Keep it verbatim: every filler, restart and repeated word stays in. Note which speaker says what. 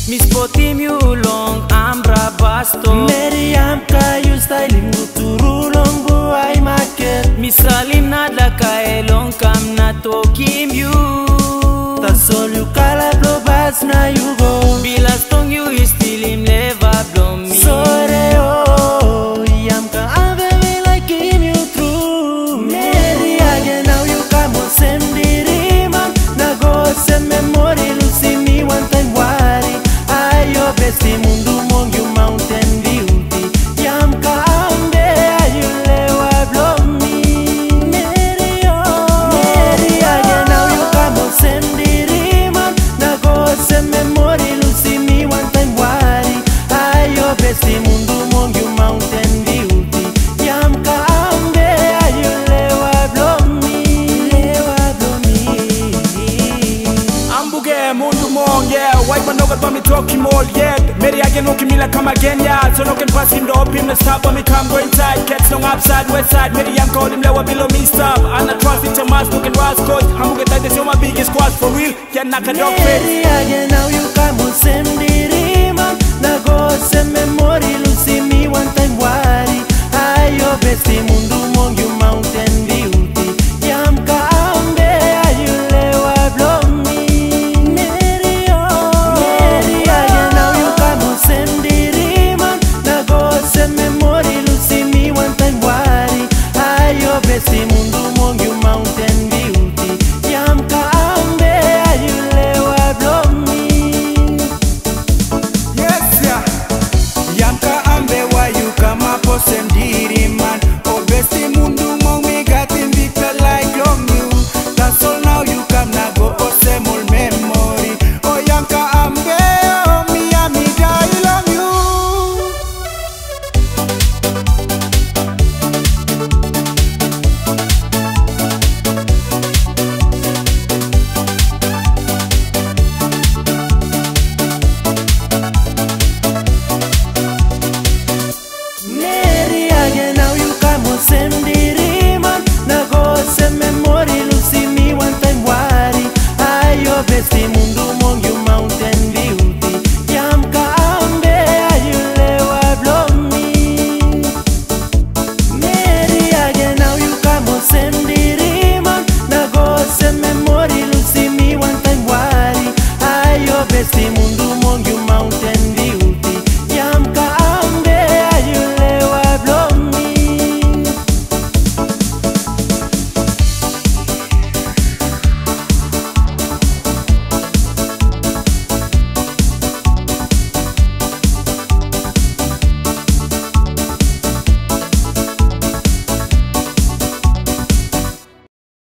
Speaker 1: Mi spotim you long ambra basto.
Speaker 2: Meri YAMKA you styling uturu long buai market.
Speaker 1: Mi salim nada kae long kam na tokim you.
Speaker 2: Tasol you kala blow bas na you go.
Speaker 1: Bila stong you istilim leva blow me.
Speaker 2: Sore oh YAMKA AMBE me like him you true. Meri again now you come on sem diri man. Na go sem memory lusi me one time worry. Ayo besti mundu mong you mountain beauty. YAMKA AMBE you lewa blow me. Meri oh Meri again now you come on sem diri man. Na go sem memory lusi me one time worry. Ayo besti mundu mong you mountain beauty. YAMKA AMBE you lewa blow me. Lewa blow me.
Speaker 3: Ambuge mundu mong yeah. White man no got me talking all yet. Meri again okay me like come again yeah. So no can pass him the up him the stop when me come go inside. Cats long upside west side. Meri YAMKA call him lewa below me stop. And I trust it to mask looking rascals. Ambuge that is your my biggest squad for real. Yeah knock a dog face.
Speaker 2: Meri again now you come